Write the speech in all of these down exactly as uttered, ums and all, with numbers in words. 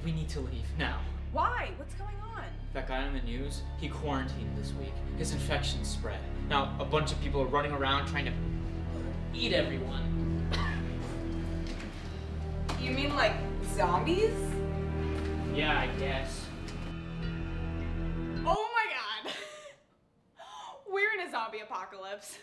We need to leave, now. Why? What's going on? That guy on the news, he quarantined this week. His infection spread. Now, a bunch of people are running around trying to eat everyone. You mean like zombies? Yeah, I guess. Oh my god! We're in a zombie apocalypse.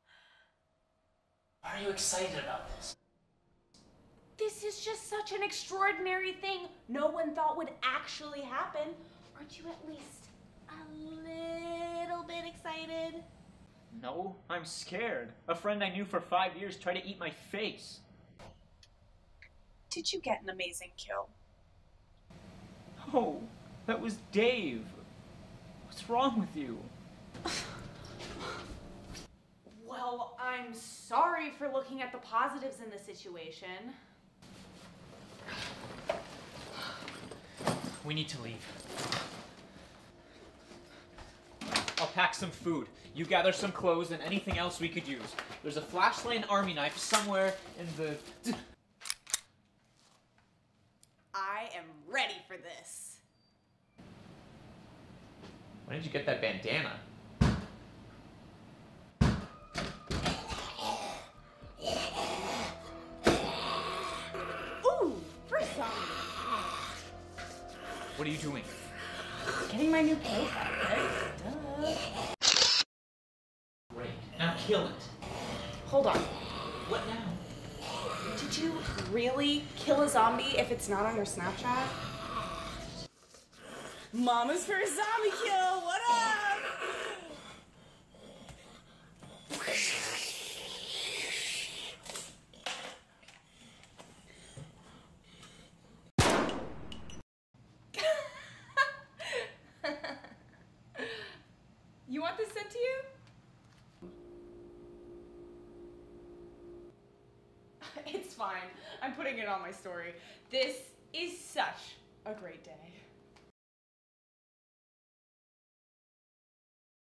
Why are you excited about this? This is just such an extraordinary thing no one thought would actually happen. Aren't you at least a little bit excited? No, I'm scared. A friend I knew for five years tried to eat my face. Did you get an amazing kill? Oh, that was Dave. What's wrong with you? Well, I'm sorry for looking at the positives in the situation. We need to leave. I'll pack some food. You gather some clothes and anything else we could use. There's a flashlight and army knife somewhere in the... I am ready for this. When did you get that bandana? Ooh, first zombie. What are you doing? Getting my new plate outfit. Duh. Great. Now kill it. Hold on. What now? Did you really kill a zombie if it's not on your Snapchat? Mama's first zombie kill! What up? You want this sent to you? It's fine. I'm putting it on my story. This is such a great day.